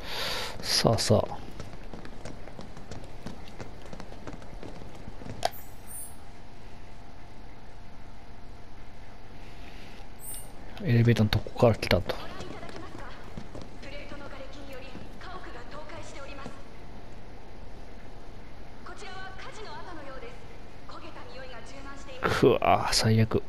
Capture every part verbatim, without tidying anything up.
さあさあ、エレベーターのとこから来たと。くわー、最悪。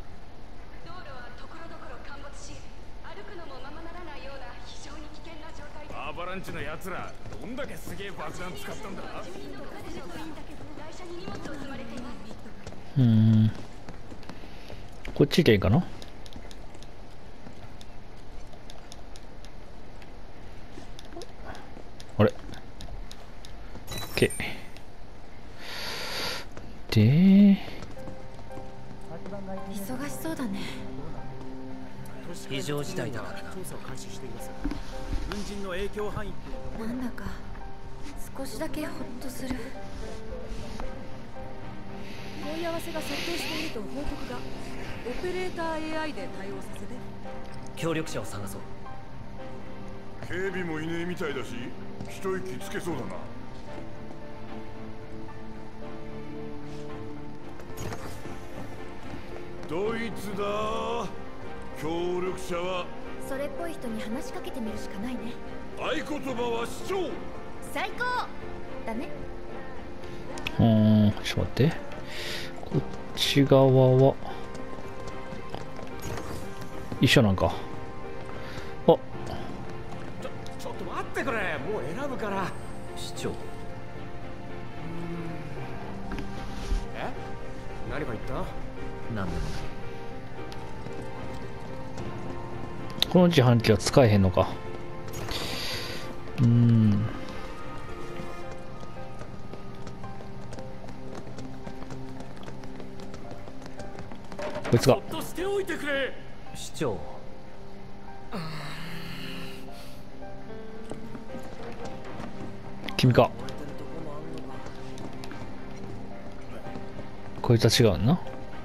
アバランチのやつらどんだけすげえ爆弾使ったんだ。 うーん、こっち行けばいいかな。あれ OK で、 忙しそうだね。 非常事態だからな。 調査を開始しています。軍人の影響範囲ってなんだか少しだけホッとする。 問い合わせが殺到していると報告が。オペレーター エーアイ で対応させて。 協力者を探そう。 警備もいねえみたいだし、一息つけそうだな。どいつだ。協力者はそれっぽい人に話しかけてみるしかないね。 合言葉は市長。 最高だね。 うーん、ちょっと待って、こっち側は一緒なんか。あ、 ちょちょっと待ってくれ。もう選ぶから。 市長。 え、何か言った？ なんでもない。 この自販機は使えへんのか。うーん、こいつが。 そっとしておいてくれ。 市長。 君か。こいつは違うな。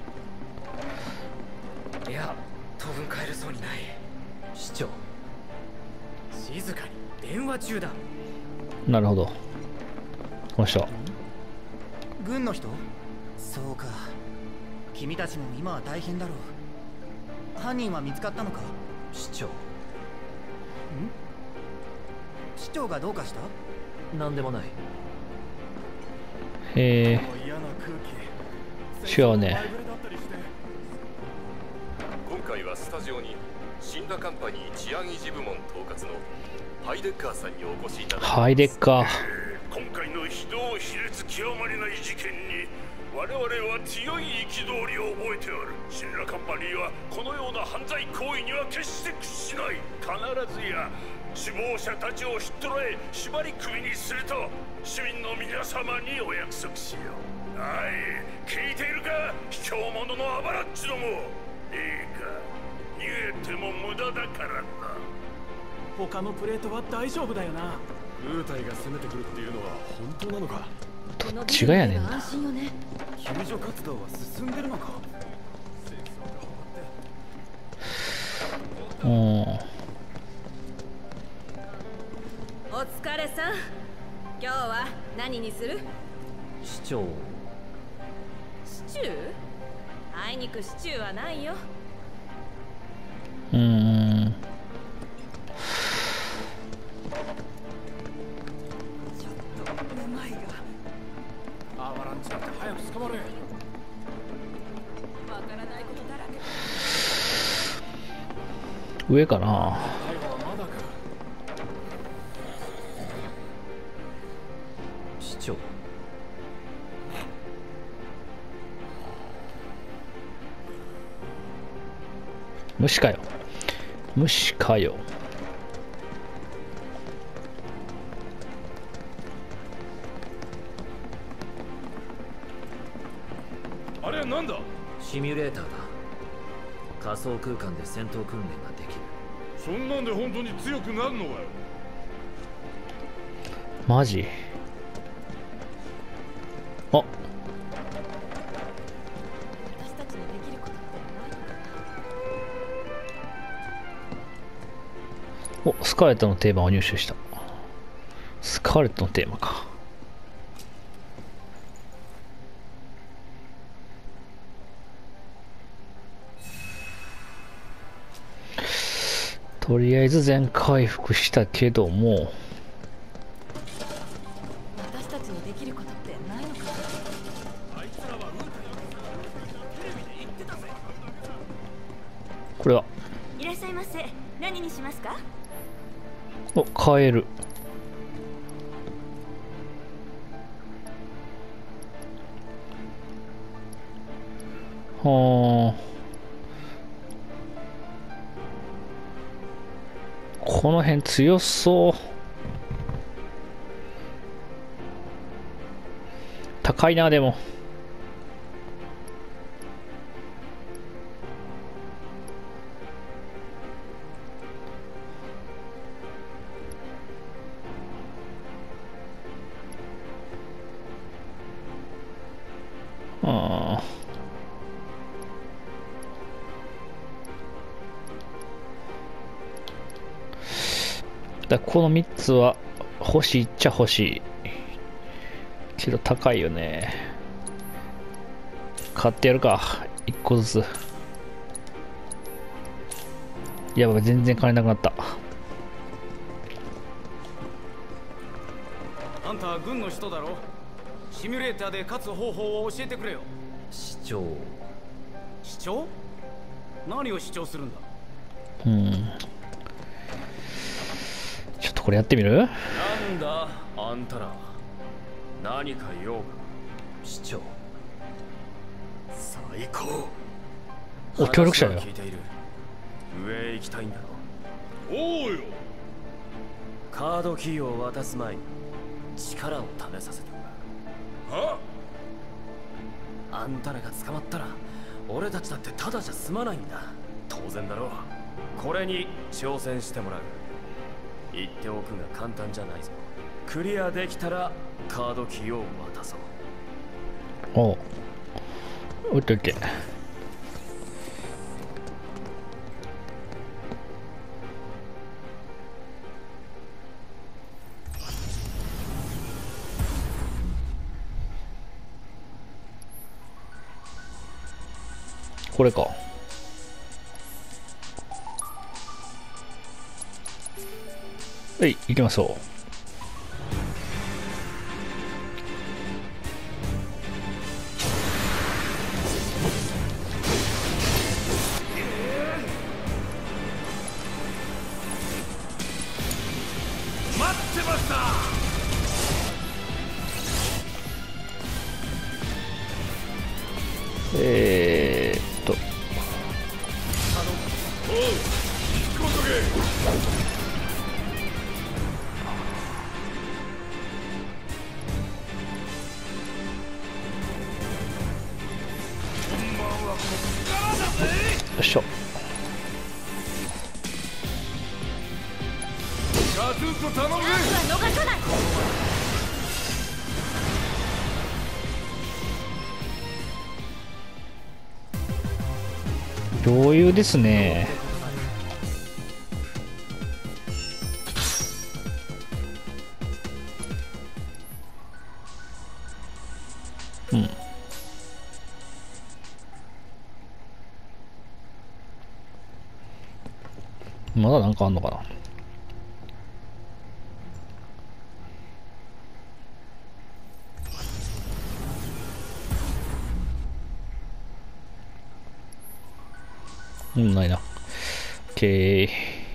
いや、当分帰れそうにない。市長。 静かに電話中だ。 なるほど。この人。 軍の人？そうか。君たちも今は大変だろう。犯人は見つかったのか？ 市長。ん？ 市長がどうかした？ なんでもない。 へえ、 嫌な空気。 違うね。 今回はスタジオにシンダカンパニー治安維持部門統括のハイデッカーさんにお越しいただきます。 ハイデッカー。 今回の非道非烈極まりない事件に我々は強い憤りを覚えておる。シンラカンパニーはこのような犯罪行為には決して屈しない。必ずや首謀者たちをひっ捕らえ縛り首にすると市民の皆様にお約束しよう。はい、聞いているか、卑怯者のアバラッチども。いいか、逃げても無駄だからな。 他のプレートは大丈夫だよな。部隊が攻めてくるっていうのは本当なのか。 この違うやねんな。 安心よね。 救助活動は進んでるのか。 うん。 お疲れさん。今日は何にする？ 市長。 シチュー？あいにくシチューはないよ。 うーん。 ちょっとうまいが。 アバランチだって早く捕まれ。 わからないことだらけ。 上かな。 逮捕はまだか。 市長。 虫かよ。虫かよ。 あれは何だ。 シミュレーターだ。仮想空間で戦闘訓練ができる。 そんなんで本当に強くなるのかよ。 マジ。あ、 私たちにできることってお、スカーレットの定番を入手した。 スカーレットのテーマか。とりあえず全回復したけども、 私たちにできることってないのかな。 これはいらっしゃいませ。何にしますか？ お、買える。はあ、この辺強そう。高いな。でもああ、だこのみっつは欲しいっちゃ欲しいけど高いよね。買ってやるか、いっこずつ。やばい、全然金なくなった。 あんたは軍の人だろ。シミュレーターで勝つ方法を教えてくれよ。 市長。 市長？何を主張するんだ。 うん、ちょっとこれやってみる？ なんだあんたら、何か用か。 市長。 最高。 お、協力者よ。 話は聞いている。上へ行きたいんだろ。おうよ。カードキーを渡す前に力を試させてもらう。は？あんたらが捕まったら俺たちだってただじゃ済まないんだ。当然だろう。これに挑戦してもらう。言っておくが簡単じゃないぞ。クリアできたらカードキーを渡そう。 おう、オッケーオッケー。これか。はい、行きましょう。えーっとよいしょ。余裕ですね。うん。まだなんかあんのかな。うん、ないな。オッケー。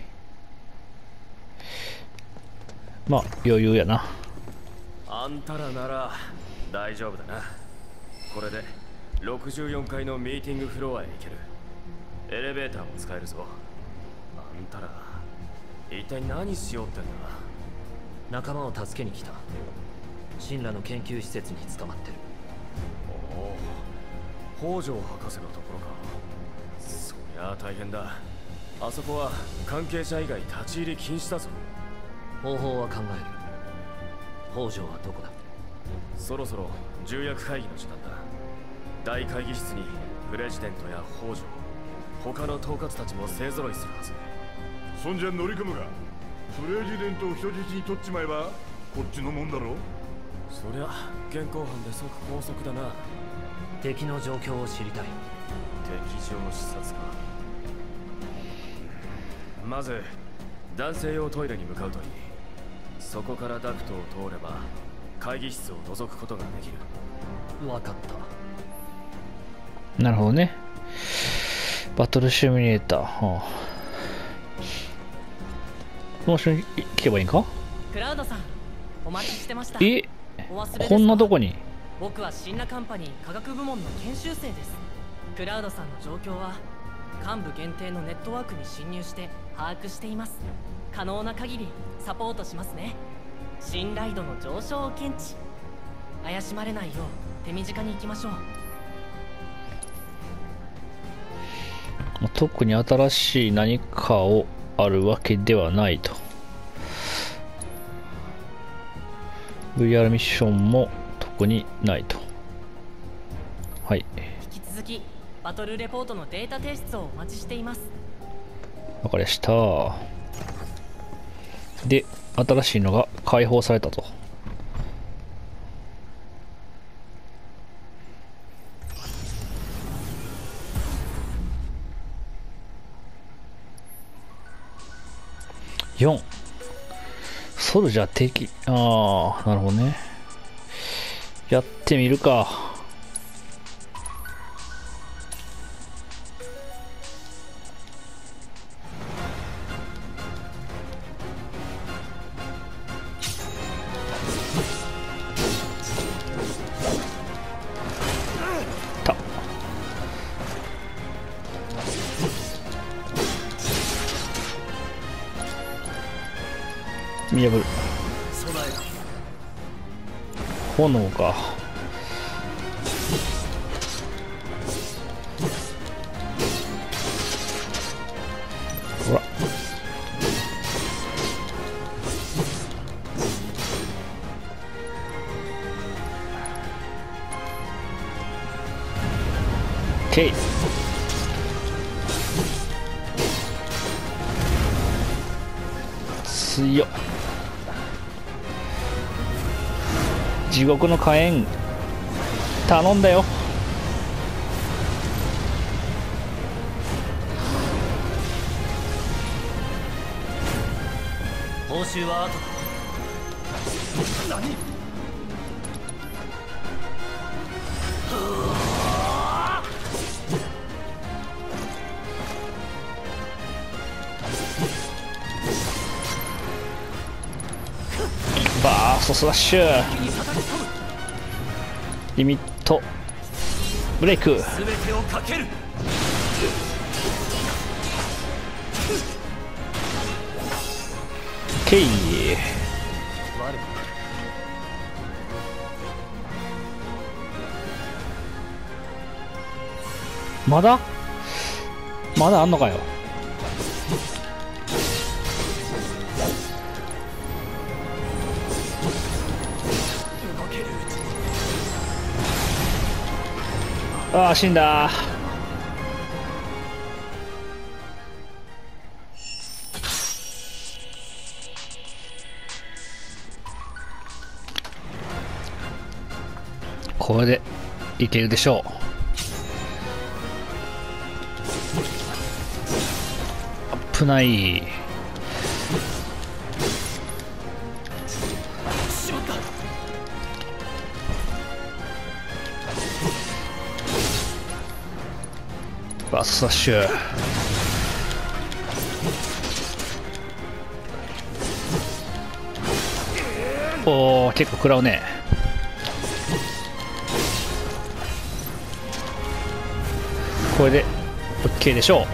まあ余裕やな。 あんたらなら大丈夫だな。これでろくじゅうよんかいのミーティングフロアへ行ける。エレベーターも使えるぞ。あんたら一体何しようってんだ。 仲間を助けに来た。神羅の研究施設に捕まってる。 おお、北条博士のところか。そりゃあ大変だ。あそこは関係者以外立ち入り禁止だぞ。 方法は考える。北条はどこだ？ そろそろ重役会議の時間だ。大会議室にプレジデントや北条、他の統括たちも勢ぞろいするはず。 そんじゃ乗り込むが、プレジデントを人質に取っちまえばこっちのもんだろ。 そりゃ現行犯で即拘束だな。 敵の状況を知りたい。 敵情視察か。まず男性用トイレに向かうといい。そこからダクトを通れば会議室を覗くことができる。 わかった。 なるほどね。バトルシミュレーター。はあ、この人に行けばいいんか。 クラウドさん、お待ちしてました。 え、 お忘れですか？ こんなとこに。 僕はシンラカンパニー科学部門の研修生です。クラウドさんの状況は幹部限定のネットワークに侵入して把握しています。可能な限りサポートしますね。信頼度の上昇を検知。怪しまれないよう手短に行きましょう。 特に新しい何かをあるわけではないと。 ブイアール ミッションも特にないと。はい、 引き続きバトルレポートのデータ提出をお待ちしています。 わかりました。で、新しいのが解放されたと。よん、ソルジャー敵。ああ、なるほどね。やってみるか。た見破る。炎か。ほら、ケイ強っ。地獄の火炎頼んだよ。 報酬は後だ。何？ バーストスラッシュ。リミットブレイク。 全てをかける。 ケイ。まだまだあんのかよ。ああ、死んだ。これでいけるでしょう。危ない。バーストスラッシュ。おお、結構食らうね。これで OK でしょう。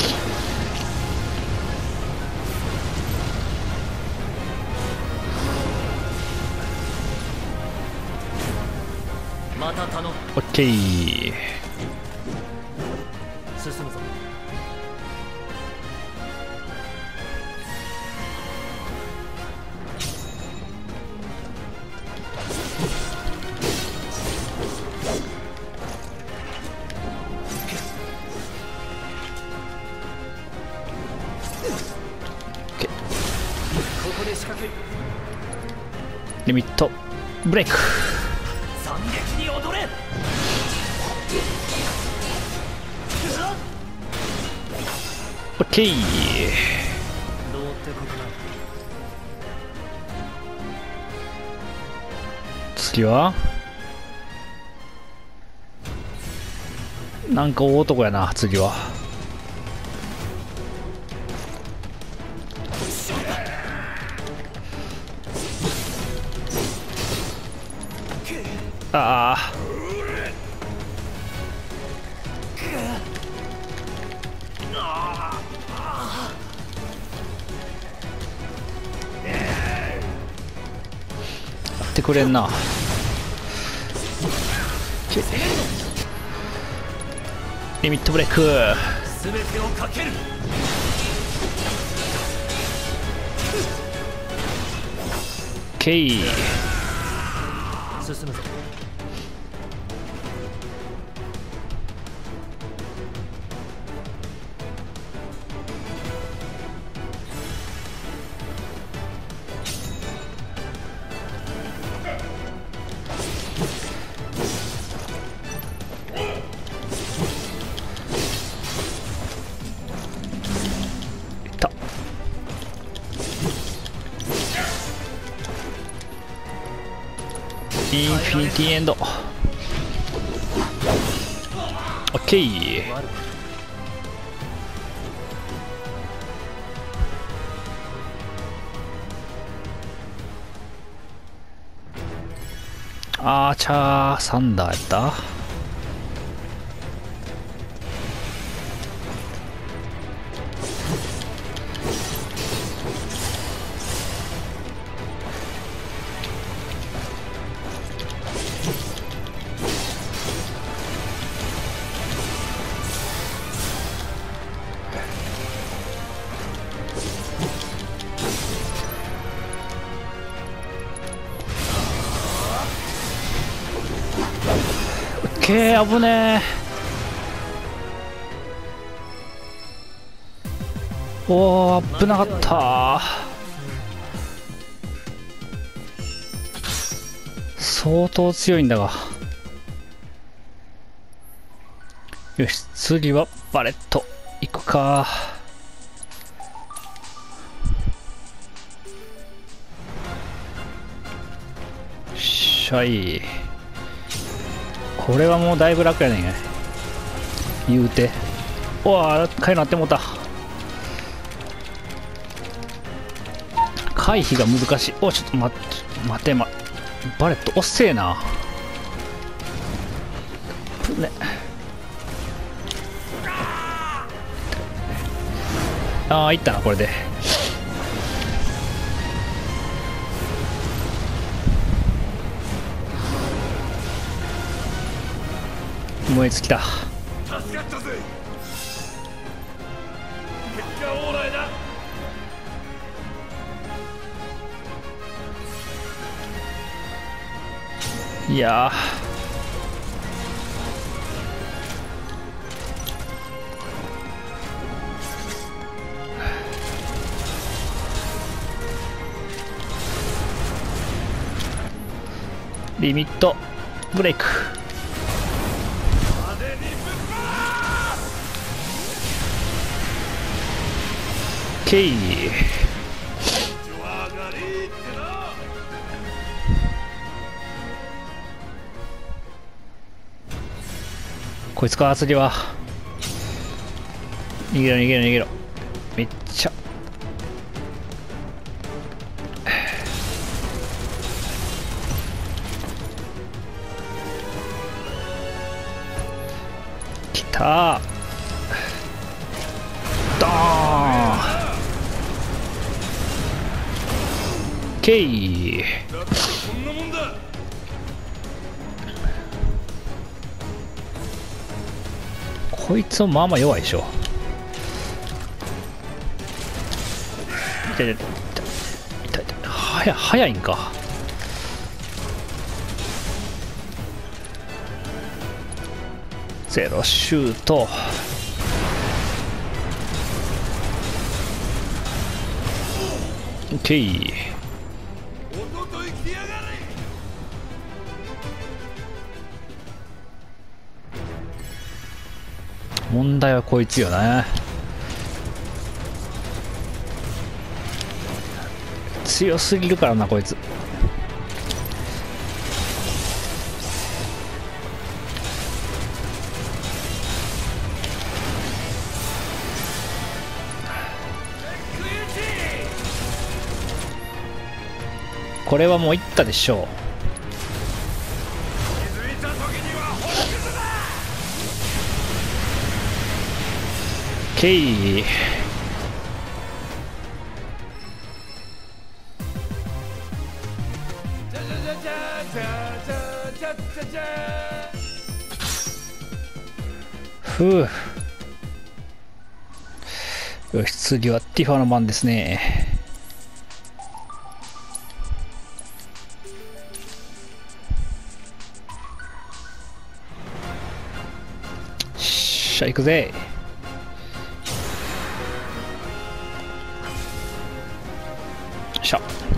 また頼む。 OK。 進むぞ。ここで仕掛ける。 リミットブレイク。 惨劇に踊れ。 オッケー。 どうってことだ。 次はなんか大男やな。次はああやってくれんな。リミットブレイク。 全てをかける。 ケイ進むぞ。 インフィニティエンド。オッケー。アーチャーサンダーやった。けー、危ねー。おー、危なかったー。相当強いんだが。よし、次はバレットいくか。しゃい。これはもうだいぶ楽やねん。言うて。おわ、回なってもうた。回避が難しい。お、ちょっと待って、待て、ま、バレット遅えな。ね。ああ、いったな、これで。燃え尽きた。 助かったぜ。結果オーライだ。 いやー、リミットブレイク。オッケー。こいつか、次は。逃げろ逃げろ逃げろ。めっちゃきたー。ドーン。オッケー。 こんなもんだ。 こいつはまあまあ弱いでしょ。痛い痛い痛い痛い痛い。早早いんか。ゼロシュート。オッケー。 おととい来やが問題はこいつよね。強すぎるからなこいつ。これはもういったでしょう。ケイふう。よし、次はティファの番ですね。しゃ行くぜ。しゃ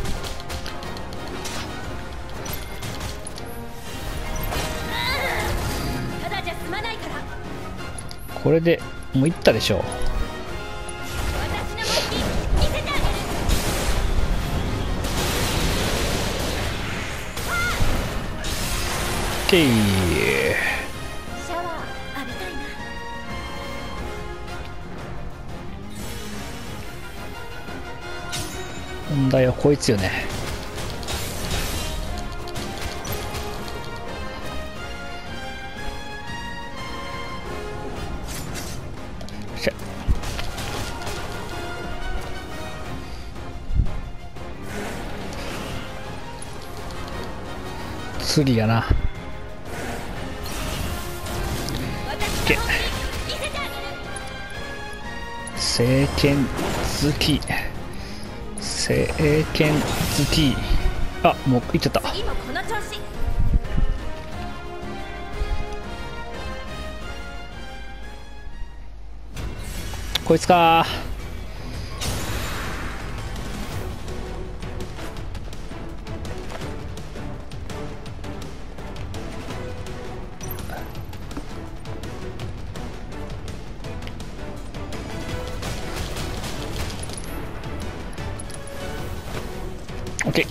ただじゃ済まないから。 これでもういったでしょう。 私の武器見せてあげる。 ケイシャワー浴びたいな。 問題はこいつよね。しゃ次やな。け見せてあげる。 聖剣好き聖剣好き。あ、もういっちゃった。 次もこの調子。 こいつか。オッケー。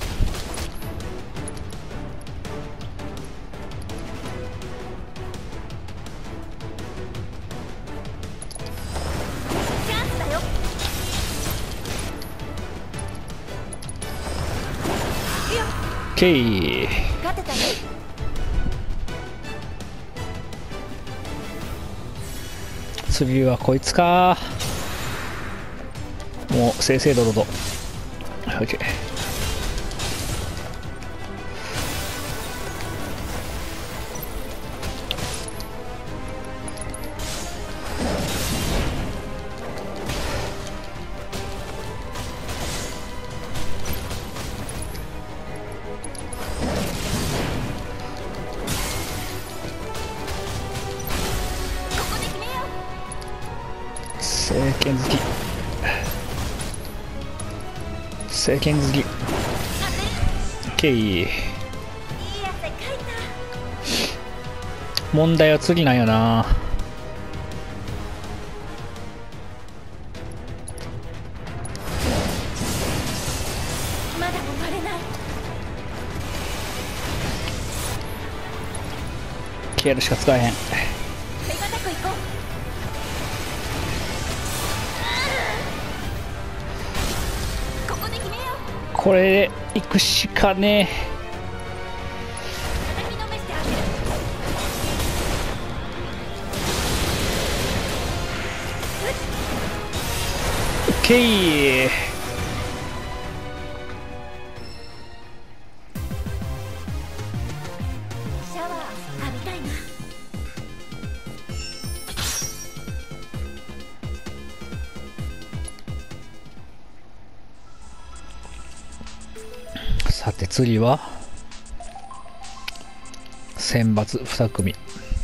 チャンスだよ。 オッケー。 勝てたね。 次はこいつか。もう正々堂々と。オッケー。聖剣好き聖剣好き。オッケー。 いい汗かいた。 問題は次なんよな。 まだ終われない。 ケアルしか使えへん。 手堅くいこう。ここで決めよう。 これで行くしかね叩きのめしてあげる。 え。オッケー。 シャワー浴びたいな。 さて次は選抜に組。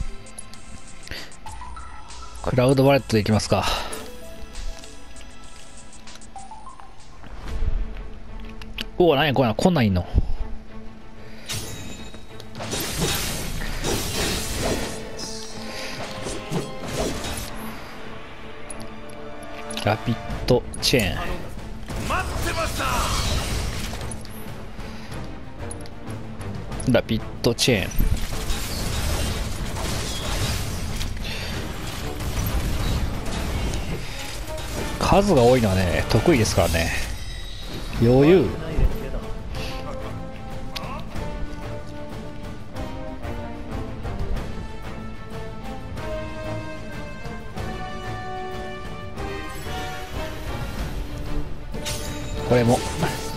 クラウドバレットでいきますか。おお、何やこれな、こんなんいんの。 ラピッドチェーン。 待ってました。 ラピッドチェーン。数が多いのはね得意ですからね。余裕。これも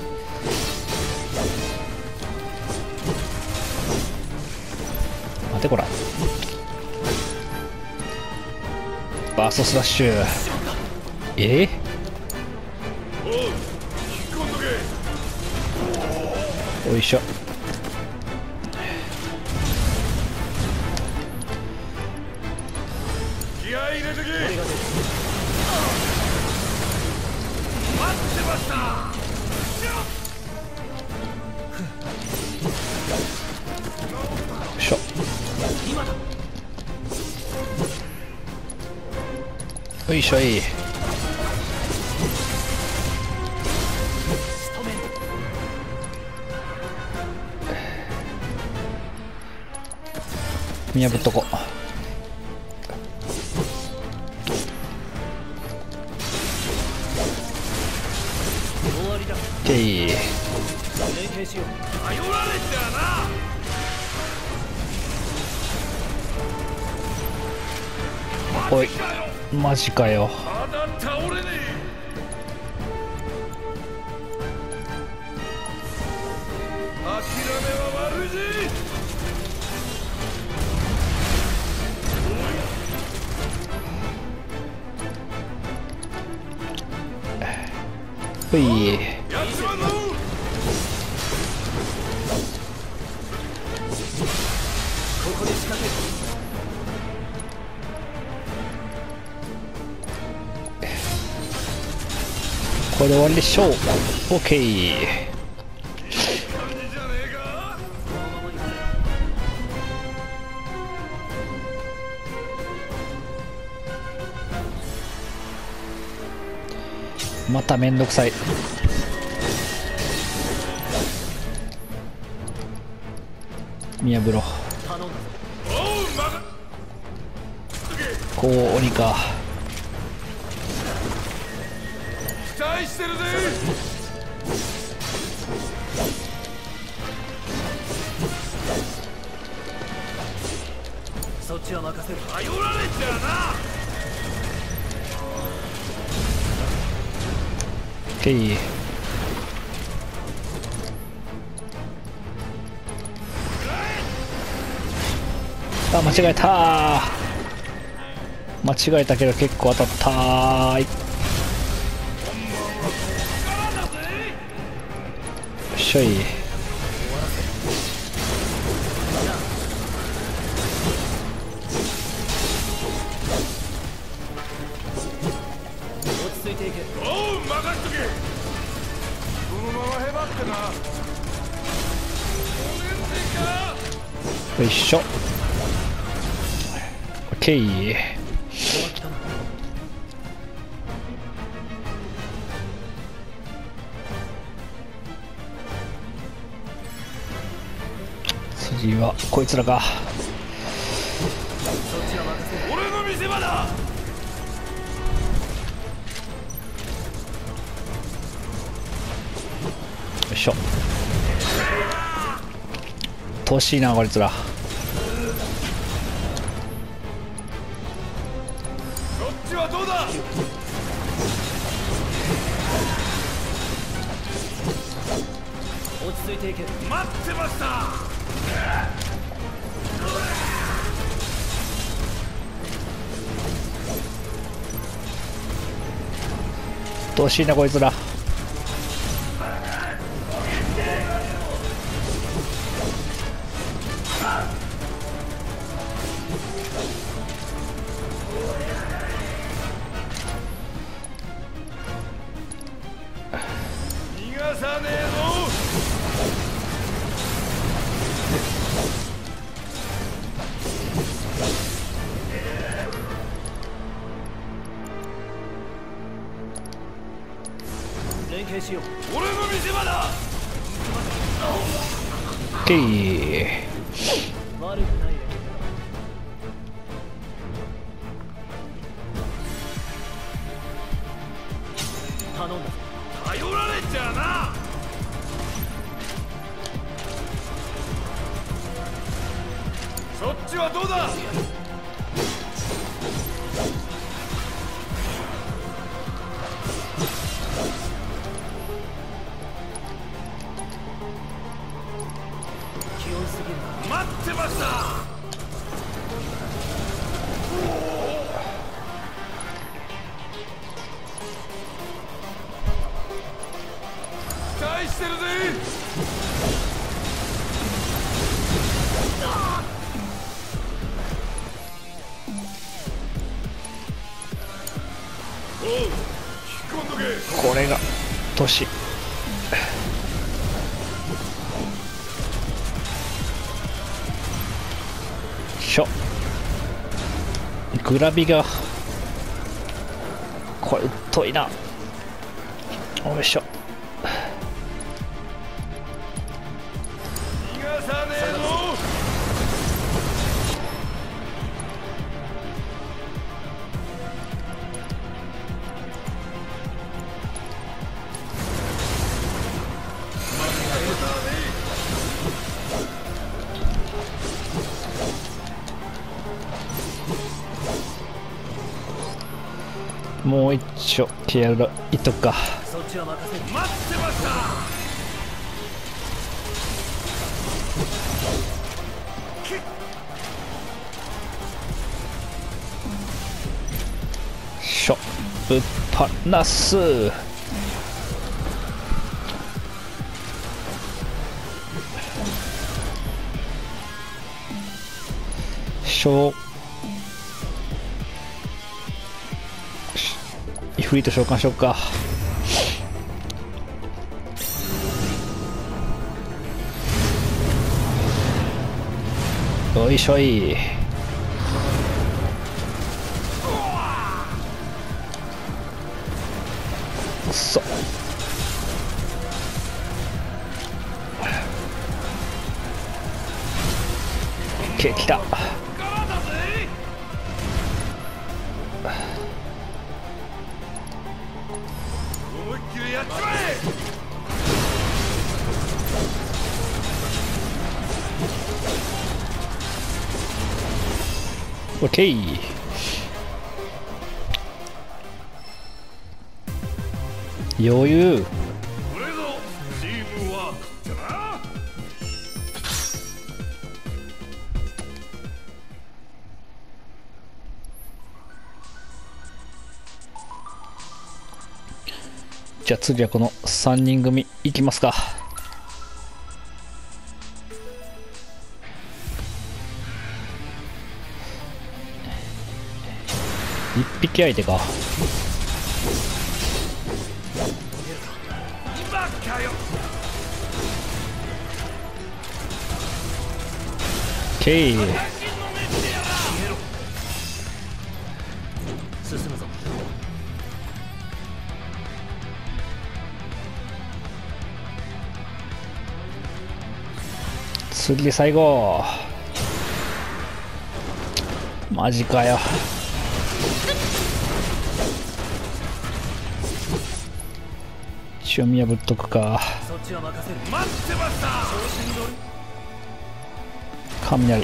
待てこら。バーストスラッシュ。えおう、引っ込んどけ。 よいしょ。 気合い入れてけ。待ってました。 よいしょ。よいしょい。見破っとこ。オッケー。 頼られちゃな。 おいマジかよ。 まだ倒れねえ。諦めは悪いぜ。 ほい。 やっちまうぞ。 ここで仕掛ける。 これで終わりでしょう。オッケー。 感じじゃねえか。 まためんどくさい。見破ろう。 おう、まだ。 こう鬼か。 期待してるぜ。 そっちは任せる。 頼られちゃな。 オッケー。あ、間違えた。間違えたけど結構当たったー。よっしょい。 落ち着いていけ。 おう、任しとけ。このままへばってな。ごめんねか。 よいしょ。オッケー。次はこいつらか。 俺の見せ場だ。 よいしょ。遠しいなこいつら。 こっちはどうだ。 落ち着いていけ。 待ってました。 遠しいなこいつら。 逃がさねえぞ。 連携しよう。 俺の見せ場だ。 オッケー。 悪くないよ。頼んだぞ。 頼られちゃな。そっちはどうだ。 気負いすぎるな。 待ってました。期待してるぜ。おう、引き込んどけ。 これが年。しょ。グラビがこれ太いな。よいしょ。 逃がさねえぞ。 もう一丁気合いいっとくか。 そっちは任せる。 待ってました。 しょ。ぶっ放す。しょ。イフリート召喚しよっか。よいしょい。くそ。OK、来た。 思いっきりやっちまえ。 オッケー。余裕。 これぞチームワークってな。 じゃあ次はこのさんにん組いきますか。一匹相手か。 今かよ。 ケイ。 進むぞ。 次で最後。マジかよ。一応見破っとくか。 そっちは任せる。 待ってました。 雷。 さ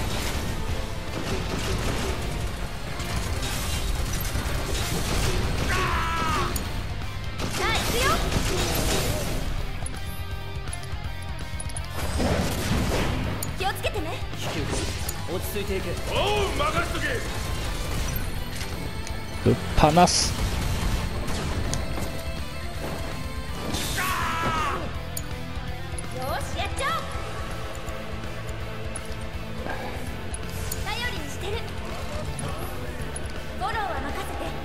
あ行くよ。気をつけてね。 引き受け。落ち着いていけ。 おう、任しとけ。 ぶっ放す。 よしやっちゃおう。頼りにしてる。ゴローは任せて。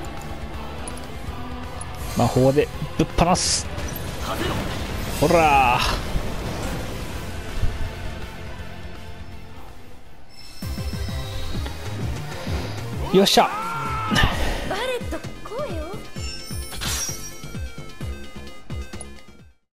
魔法でぶっ放す。ほらー。よっしゃ。 バレット来いよ。